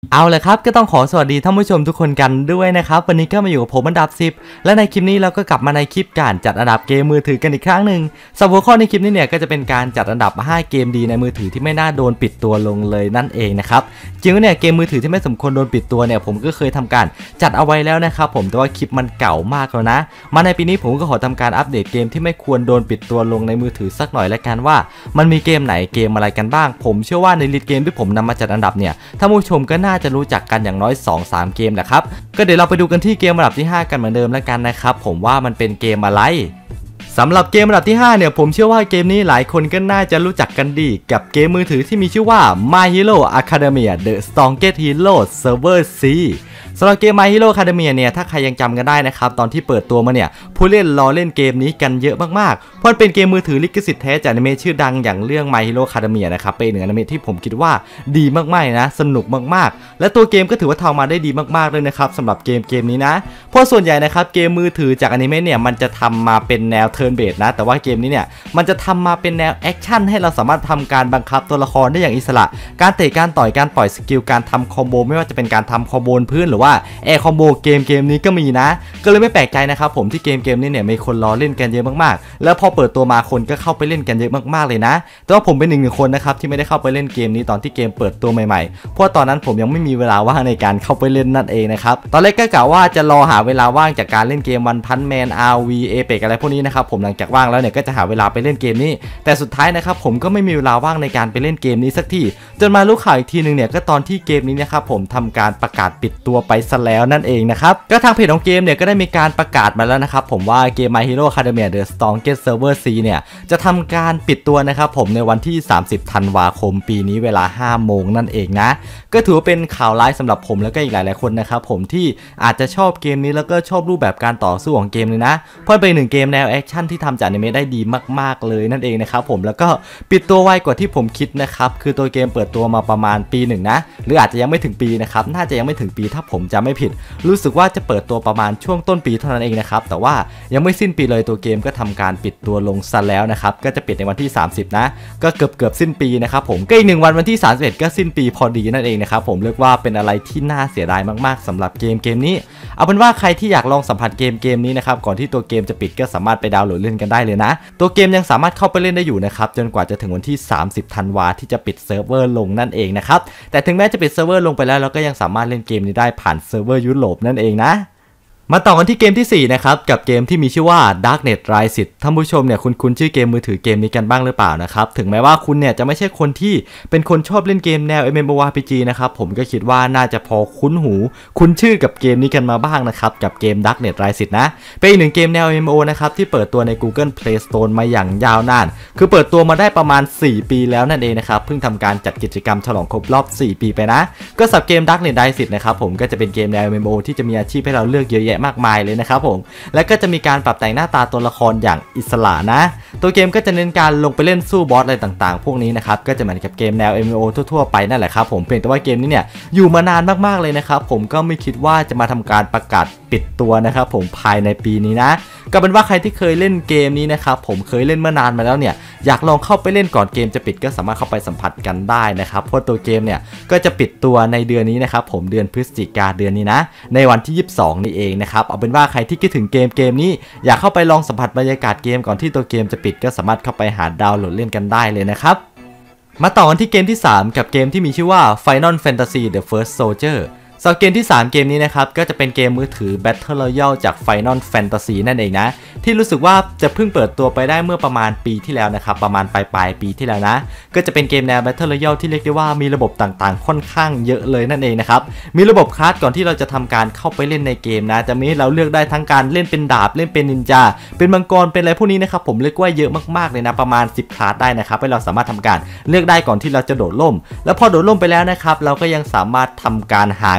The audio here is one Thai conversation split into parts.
เอาเลยครับก็ต้องขอสวัสดีท่านผู้ชมทุกคนกันด้วยนะครับวันนี้ก็มาอยู่กับผมอันดับ10และในคลิปนี้เราก็กลับมาในคลิปการจัดอันดับเกมมือถือกันอีกครั้งหนึ่งสำหรับหัวข้อในคลิปนี้เนี่ยก็จะเป็นการจัดอันดับ5เกมดีในมือถือที่ไม่น่าโดนปิดตัวลงเลยนั่นเองนะครับจริงๆเนี่ยเกมมือถือที่ไม่สมควรโดนปิดตัวเนี่ยผมก็เคยทำการจัดเอาไว้แล้วนะครับผมแต่ว่าคลิปมันเก่ามากแล้วนะมาในปีนี้ผมก็ขอทำการอัปเดตเกมที่ไม่ควรโดนปิดตัวลงในมือถือสักหน่อยละกันว่ามันมีเกมไหนเกมอะไรกันบ้างผมเชื่อว่าในลิสต์เกมที่ผมนำมาจัดอันดับเนี่ยท่านผู้ชมก็น่าจะรู้จักกันอย่างน้อย 2-3 เกมแหละครับก็เดี๋ยวเราไปดูกันที่เกมอันดับที่5กันเหมือนเดิมแล้วกันนะครับผมว่ามันเป็นเกมอะไรสำหรับเกมอันดับที่5เนี่ยผมเชื่อว่าเกมนี้หลายคนก็น่าจะรู้จักกันดีกับเกมมือถือที่มีชื่อว่า My Hero Academia The Strongest Hero Server C สำหรับเกม My Hero Academia เนี่ยถ้าใครยังจำกันได้นะครับตอนที่เปิดตัวมาเนี่ยผู้เล่นรอเล่นเกมนี้กันเยอะมากๆเพราะเป็นเกมมือถือลิขสิทธิ์แท้จากอนิเมะชื่อดังอย่างเรื่อง My Hero Academia นะครับเป็นหนึ่งอนิเมะที่ผมคิดว่าดีมากๆนะสนุกมากๆและตัวเกมก็ถือว่าทำมาได้ดีมากๆเลยนะครับสำหรับเกมนี้นะเพราะส่วนใหญ่นะครับเกมมือถือจากอนิเมะเนี่ยมันจะทำมาเป็นแนว Turn Based นะแต่ว่าเกมนี้เนี่ยมันจะทำมาเป็นแนวแอคชั่นให้เราสามารถทำการบังคับตัวละครได้อย่างอิสระการเตะการต่อยการปล่อยสกิลการทำคอมโบไม่ว่าจะเป็นการทำคอมโบพื้นหรือว่าแอร์คอมโบเกมนี้ก็มีนะก็เลยไม่แปลกใจนะครับผมที่เกมนี้เนี่ยมีคนรอเล่นกันเยอะมากๆแล้วพอเปิดตัวมาคนก็เข้าไปเล่นกันเยอะมากๆเลยนะแต่ว่าผมเป็นหนึ่งคนนะครับที่ไม่ได้เข้าไปเล่นเกมนี้ตอนที่เกมเปิดตัวใหม่ๆเพราะตอนนั้นผมยังไม่มีเวลาว่างในการเข้าไปเล่นนั่นเองนะครับตอนแรกก็กะว่าจะรอหาเวลาว่างจากการเล่นเกมวันพันแมน RV Apex อะไรพวกนี้นะครับผมหลังจากว่างแล้วเนี่ยก็จะหาเวลาไปเล่นเกมนี้แต่สุดท้ายนะครับผมก็ไม่มีเวลาว่างในการไปเล่นเกมนี้สักทีจนมารู้ข่าวอีกทีนึงเนี่ยก็ตอนที่เกมนี้นะครับผมทำการประกาศปิดตัวไปซะแล้วนั่นเองนะครับก็ทางเพจของเกมเนี่ยก็ได้มีการประกาศมาแล้วนะครับผมว่าเกม My Hero Academia The Strongest Server C เนี่ยจะทำการปิดตัวนะครับผมในวันที่30ธันวาคมปีนี้เวลา5โมงนั่นเองนะก็ถือว่าเป็นข่าวร้ายสำหรับผมแล้วก็อีกหลายๆคนนะครับผมที่อาจจะชอบเกมนี้แล้วก็ชอบรูปแบบการต่อสู้ของเกมเลยนะเพราะเป็นหนึ่งเกมแนวแอคชั่นที่ทำจากอนิเมะได้ดีมากๆเลยนั่นเองนะครับผมแล้วก็ปิดตัวไวกว่าที่ผมคิดนะครับคือตัวเกมเปิดตัวมาประมาณปีหนึ่งนะหรืออาจจะยังไม่ถึงปีนะครับน่าจะยังไม่ถึงปีถ้าผมจำไม่ผิดรู้สึกว่าจะเปิดตัวประมาณช่วงต้นปีเท่านั้นเองนะครับแต่ว่ายังไม่สิ้นปีเลยตัวเกมก็ทำการปิดตัวลงซะแล้วนะครับก็จะปิดในวันที่30นะก็เกือบสิ้นปีนะครับผมก็อีก1วันที่31ก็สิ้นปีพอดีนั่นเองนะครับผมเรียกว่าเป็นอะไรที่น่าเสียดายมากๆสำหรับเกมนี้เอาเป็นว่าใครที่อยากลองสัมผัสเกมนี้นะครับก่อนที่ตัวเกมจะปิดก็สามารถไปดาวน์โหลดเล่นกันได้เลยนะตัวเกมยังสามารถเข้าไปเล่นได้อยู่นะครับจนกว่าจะถึงวันที่30ธันวาที่จะปิดเซิร์ฟเวอร์ลงนั่นเองนะครับแต่ถึงแม้จะปิดเซิร์ฟเวอร์ลงไปแล้วเราก็ยังสามารถเล่นเกมนี้ได้ผ่านเซิร์ฟเวอร์ยุโรปนั่นเองนะมาต่อกันที่เกมที่4นะครับกับเกมที่มีชื่อว่า Darknet Rises ท่านผู้ชมเนี่ยคุ้นชื่อเกมมือถือเกมนี้กันบ้างหรือเปล่านะครับถึงแม้ว่าคุณเนี่ยจะไม่ใช่คนที่เป็นคนชอบเล่นเกมแนว MMORPG นะครับผมก็คิดว่าน่าจะพอคุ้นหูคุ้นชื่อกับเกมนี้กันมาบ้างนะครับกับเกม Darknet Rises นะเป็นอีกหนึ่งเกมแนว MMO นะครับที่เปิดตัวใน Google Play Store มาอย่างยาวนานคือเปิดตัวมาได้ประมาณ4ปีแล้วนั่นเองนะครับเพิ่งทำการจัดกิจกรรมฉลองครบรอบ4ปีไปนะก็สำหรับเกม Darknet Rises นะครับผมก็จะเป็นเกมแนว MMO ที่จะมีอาชีพให้เราเลือกเยอะแยะมากมายเลยนะครับผมและก็จะมีการปรับแต่งหน้าตาตัวละครอย่างอิสระนะตัวเกมก็จะเน้นการลงไปเล่นสู้บอสอะไรต่างๆพวกนี้นะครับก็จะเหมือนกับเกมแนว MMO ทั่วๆไปนั่นแหละครับผมเพียงแต่ว่าเกมนี้เนี่ยอยู่มานานมากๆเลยนะครับผมก็ไม่คิดว่าจะมาทำการประกาศปิดตัวนะครับผมภายในปีนี้นะก็เป็นว่าใครที่เคยเล่นเกมนี้นะครับผมเคยเล่นเมื่อนานมาแล้วเนี่ยอยากลองเข้าไปเล่นก่อนเกมจะปิดก็สามารถเข้าไปสัมผัสกันได้นะครับเพราะตัวเกมเนี่ยก็จะปิดตัวในเดือนนี้นะครับผมเดือนพฤศจิกายนเดือนนี้นะในวันที่22นี่เองนะครับเอาเป็นว่าใครที่คิดถึงเกมนี้อยากเข้าไปลองสัมผัสบรรยากาศเกมก่อนที่ตัวเกมจะปิดก็สามารถเข้าไปหาดาวน์โหลดเล่นกันได้เลยนะครับมาต่อกันที่เกมที่3กับเกมที่มีชื่อว่า Final Fantasy The First Soldierสำหรับเกมที่3เกมนี้นะครับก็จะเป็นเกมมือถือ Battle Royale จาก Final Fantasy นั่นเองนะที่รู้สึกว่าจะเพิ่งเปิดตัวไปได้เมื่อประมาณปีที่แล้วนะครับประมาณปลายปีที่แล้วนะก็จะเป็นเกมแนว Battle Royale ที่เรียกได้ว่ามีระบบต่างๆค่อนข้างเยอะเลยนั่นเองนะครับมีระบบคลาสก่อนที่เราจะทำการเข้าไปเล่นในเกมนะจะมีให้เราเลือกได้ทั้งการเล่นเป็นดาบเล่นเป็นนินจาเป็นมังกรเป็นอะไรพวกนี้นะครับผมเรียกว่าเยอะมากๆเลยนะประมาณ10คลาสได้นะครับให้เราสามารถทำการเลือกได้ก่อนที่เราจะโดดร่มแล้วพอโดดร่มไปแล้วนะครับเราก็ยังสามารถทำการหาเ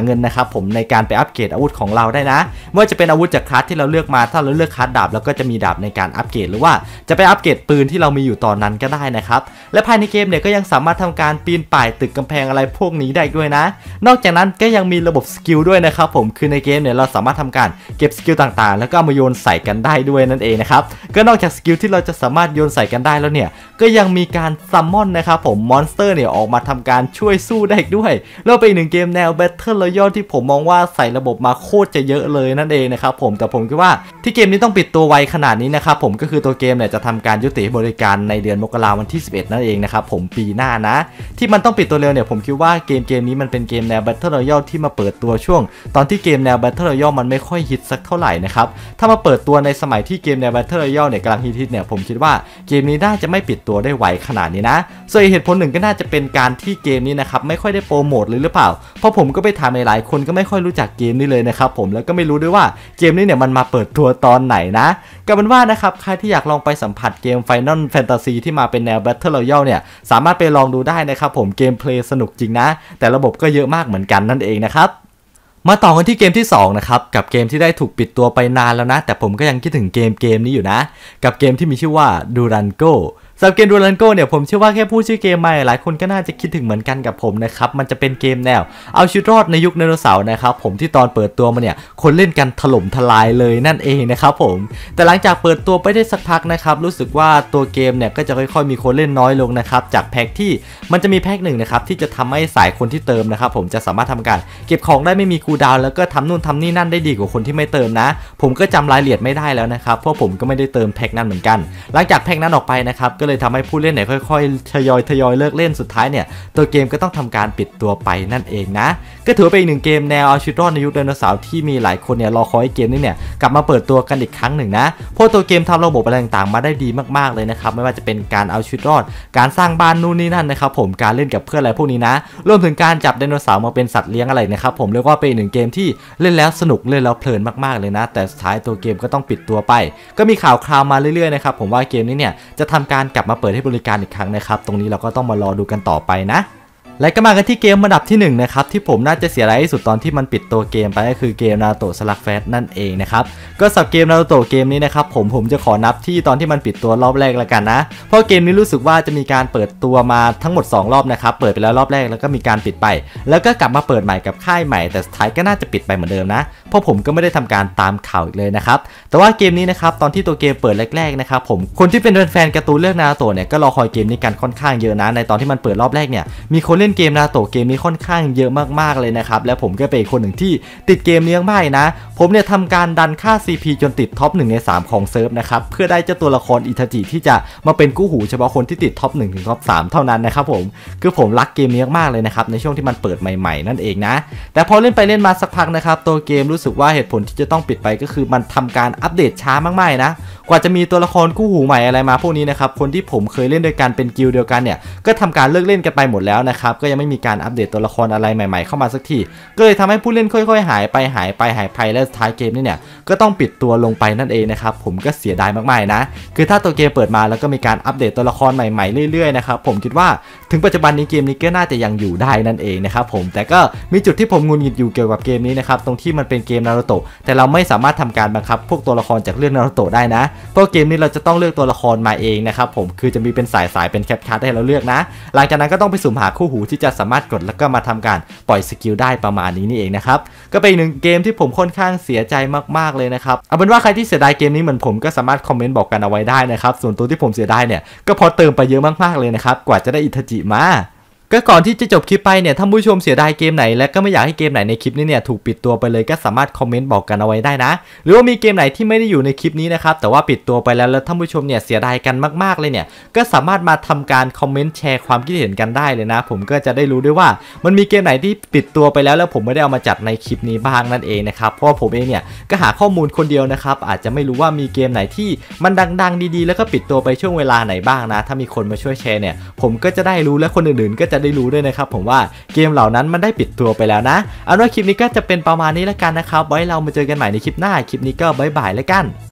เงินนะครับผมในการไปอัปเกรดอาวุธของเราได้นะไม่ว่าจะเป็นอาวุธจากคลาสที่เราเลือกมาถ้าเราเลือกคลาสดาบแล้วก็จะมีดาบในการอัปเกรดหรือว่าจะไปอัปเกรดปืนที่เรามีอยู่ตอนนั้นก็ได้นะครับและภายในเกมเนี่ยก็ยังสามารถทำการปีนป่ายตึกกำแพงอะไรพวกนี้ได้ด้วยนะนอกจากนั้นก็ยังมีระบบสกิลด้วยนะครับผมคือในเกมเนี่ยเราสามารถทำการเก็บสกิลต่างๆแล้วก็มาโยนใส่กันได้ด้วยนั่นเองนะครับก็นอกจากสกิลที่เราจะสามารถโยนใส่กันได้แล้วเนี่ยก็ยังมีการซัมมอนนะครับผมมอนสเตอร์เนี่ยออกมาทำการช่วยสู้ได้ด้วยแล้วเป็นหนึ่งเกมแนว Battle Royale ที่ผมมองว่าใส่ระบบมาโคตรจะเยอะเลยนั่นเองนะครับผมแต่ผมคิดว่าที่เกมนี้ต้องปิดตัวไวขนาดนี้นะครับผมก็คือตัวเกมเนี่ยจะทำการยุติบริการในเดือนมกราคมวันที่11นั่นเองนะครับผมปีหน้านะที่มันต้องปิดตัวเร็วเนี่ยผมคิดว่าเกมนี้มันเป็นเกมแนว Battle Royale ที่มาเปิดตัวช่วงตอนที่เกมแนว Battle Royale มันไม่ค่อยฮิตสักเท่าไหร่นะครับถ้ามาเปิดตัวในสมัยที่เกมแนว Battle Royale เนี่ยกำลังฮิตเนี่ยผมคิดว่าเกมนี้น่าจะไม่ปิดตัวได้ไวขนาดนี้นะส่วนเหตุผลหนึ่งก็น่าจะเป็นการที่เกมนี้นะครับไม่ค่อยได้โปรโมทเลยหรือเปล่าเพราะผมก็ไปถามหลายคนก็ไม่ค่อยรู้จักเกมนี้เลยนะครับผมแล้วก็ไม่รู้ด้วยว่าเกมนี้เนี่ยมันมาเปิดตัวตอนไหนนะก็เป็นว่านะครับใครที่อยากลองไปสัมผัสเกม Final Fantasy ที่มาเป็นแนว Battle Royale เนี่ยสามารถไปลองดูได้นะครับผมเกมเพลย์สนุกจริงนะแต่ระบบก็เยอะมากเหมือนกันนั่นเองนะครับมาต่อกันที่เกมที่2นะครับกับเกมที่ได้ถูกปิดตัวไปนานแล้วนะแต่ผมก็ยังคิดถึงเกมนี้อยู่นะกับเกมที่มีชื่อว่า Durangoสำหรับเกม Durango เนี่ยผมเชื่อว่าแค่พูดชื่อเกมมาหลายคนก็น่าจะคิดถึงเหมือนกันกับผมนะครับมันจะเป็นเกมแนวเอาชีวิตรอดในยุคไดโนเสาร์นะครับผมที่ตอนเปิดตัวมาเนี่ยคนเล่นกันถล่มทลายเลยนั่นเองนะครับผมแต่หลังจากเปิดตัวไปได้สักพักนะครับรู้สึกว่าตัวเกมเนี่ยก็จะค่อยๆมีคนเล่นน้อยลงนะครับจากแพ็กที่มันจะมีแพ็กหนึ่งนะครับที่จะทำให้สายคนที่เติมนะครับผมจะสามารถทำการเก็บของได้ไม่มีคูลดาวน์แล้วก็ทำนู่นทำนี่นั่นได้ดีกว่าคนที่ไม่เติมนะผมก็จำรายละเอียดไม่ได้แล้วนะครับเพราะผมก็ไม่ได้เติมแพ็กนั้นเหมือนกันหลังจากแพ็กนั้นออกไปนะครับก็เลยทำให้ผู้เล่นเนี่ยค่อยๆทยอยเลิกเล่นสุดท้ายเนี่ยตัวเกมก็ต้องทำการปิดตัวไปนั่นเองนะก็ถือเป็นอีกหนึ่งเกมแนวเอาชีวิตรอดในยุคไดโนเสาร์ที่มีหลายคนเนี่ยรอคอยให้เกมนี้เนี่ยกลับมาเปิดตัวกันอีกครั้งหนึ่งนะเพราะตัวเกมทำระบบอะไรต่างๆมาได้ดีมากๆเลยนะครับไม่ว่าจะเป็นการเอาชีวิตรอดการสร้างบ้านนู่นนี่นั่นนะครับผมการเล่นกับเพื่อนอะไรพวกนี้นะรวมถึงการจับไดโนเสาร์มาเป็นสัตว์เลี้ยงอะไรนะครับผมเรียกว่าเป็นอีกหนึ่งเกมที่เล่นแล้วสนุกเล่นแล้วเพลินมากๆเลยนะแต่สุดท้ายตัวเกมก็ต้องปิดตัวไปก็มีข่าวคราวมาเรื่อยๆนะครับผมว่าเกมนี้เนี่ยจะทำการกลับมาเปิดให้บริการอีกครั้งนะครับตรงนี้เราก็ต้องมารอดูกันต่อไปนะและก็มากันที่เกมอันดับที่1นะครับที่ผมน่าจะเสียดายที่สุดตอนที่มันปิดตัวเกมไปก็คือเกมนารูโตะสลักแฟสนั่นเองนะครับก็สำหรับเกมนารูโตะเกมนี้นะครับผมจะขอนับที่ตอนที่มันปิดตัวรอบแรกแล้วกันนะเพราะเกมนี้รู้สึกว่าจะมีการเปิดตัวมาทั้งหมด2รอบนะครับเปิดไปแล้วรอบแรกแล้วก็มีการปิดไปแล้วก็กลับมาเปิดใหม่กับค่ายใหม่แต่สุดท้ายก็น่าจะปิดไปเหมือนเดิมนะเพราะผมก็ไม่ได้ทำการตามข่าวอีกเลยนะครับแต่ว่าเกมนี้นะครับตอนที่ตัวเกมเปิดแรกๆนะครับผมคนที่เป็นแฟนการ์ตูนเรื่องนารูโตะเนี่ยก็รอคอยเกมนี้กันค่อนข้างเยอะนะในตอนที่มันเปิดรอบแรกเนี่ยมีคนเล่นเกมนารูโตะเกมนี้ค่อนข้างเยอะมากๆเลยนะครับและผมก็เป็นคนหนึ่งที่ติดเกมนี้มากนะผมเนี่ยทำการดันค่า CP จนติดท็อป1ใน3ของเซิร์ฟนะครับเพื่อได้เจ้าตัวละครอิทาจิที่จะมาเป็นกู้หูเฉพาะคนที่ติดท็อป1ถึงท็อป3เท่านั้นนะครับผมคือผมรักเกมนี้มากเลยนะครับในช่วงที่มันเปิดใหม่ๆนั่นเองนะแต่พอเล่นไปเล่นมาสักพักนะครับตัวเกมรู้สึกว่าเหตุผลที่จะต้องปิดไปก็คือมันทำการอัปเดตช้ามากๆนะกว่าจะมีตัวละครกู้หูใหม่อะไรมาพวกนี้นะครับคนที่ผมเคยเล่นด้วยกันเป็นกิลด์เดียวกันเนี่ยก็ทำการเลิกเล่นกันไปหมดแล้วนะครับก็ยังไม่มีการอัปเดตตัวละครอะไรใหม่ๆเข้ามาสักทีก็เลยทำให้ผู้เล่นค่อยๆหายไปและสุดท้ายเกมนี่เนี่ยก็ต้องปิดตัวลงไปนั่นเองนะครับผมก็เสียดายมากๆนะคือถ้าตัวเกมเปิดมาแล้วก็มีการอัปเดตตัวละครใหม่ๆเรื่อยๆนะครับผมคิดว่าถึงปัจจุบันนี้เกมนี้ก็น่าจะยังอยู่ได้นั่นเองนะครับผมแต่ก็มีจุดที่ผมงุนงิดอยู่เกี่ยวกับเกมนี้นะครับตรงที่มันเป็นเกมนารูโตะแต่เราไม่สามารถทำการบังคับพวกตัวละครจากเรื่องนารูโตะได้นะเพราะเกมนี้เราจะต้องเลือกตัวละครมาเองนะครับผมคือจะมีเป็นสายเป็นแคปคัทให้เราเลือกนะหลังจากนั้นก็ต้องไปสุ่มหาคู่หูที่จะสามารถกดแล้วก็มาทำการปล่อยสกิลได้ประมาณนี้นี่เองนะครับก็เป็นหนึ่งเกมที่ผมค่อนข้างเสียใจมากๆเลยนะครับเอาเป็นว่าใครที่เสียดายเกมนี้เหมือนผมก็สามารถคอมเมนต์บอกกันเอาไว้ได้นะครับส่วนตัวที่ผมเสียดายเนี่ยก็พอเติมไปเยอะมากๆเลยนะครับกว่าจะได้อิทาจิมาก็ก่อนที่จะจบคลิปไปเนี่ยท่านผู้ชมเสียดายเกมไหนและก็ไม่อยากให้เกมไหนในคลิปนี้เนี่ยถูกปิดตัวไปเลยก็สามารถคอมเมนต์บอกกันเอาไว้ได้นะหรือว่ามีเกมไหนที่ไม่ได้อยู่ในคลิปนี้นะครับแต่ว่าปิดตัวไปแล้วท่านผู้ชมเนี่ยเสียดายกันมากๆเลยเนี่ยก็สามารถมาทำการคอมเมนต์แชร์ความคิดเห็นกันได้เลยนะผมก็จะได้รู้ด้วยว่ามันมีเกมไหนที่ปิดตัวไปแล้วผมไม่ได้เอามาจัดในคลิปนี้บ้างนั่นเองนะครับเพราะว่าผมเองเนี่ยก็หาข้อมูลคนเดียวนะครับอาจจะไม่รู้ว่ามีเกมไหนที่มันดังๆดีๆแล้วก็ปิดตัวไปช่วงเวลาไหนบ้างนะถ้ามีคนมาช่วยแชร์เนี่ยผมก็จะได้รู้และคนอื่นๆก็จะได้รู้ด้วยนะครับผมว่าเกมเหล่านั้นมันได้ปิดตัวไปแล้วนะเอาว่าคลิปนี้ก็จะเป็นประมาณนี้แล้วกันนะครับไว้เรามาเจอกันใหม่ในคลิปหน้าคลิปนี้ก็บ๊ายบายแล้วกัน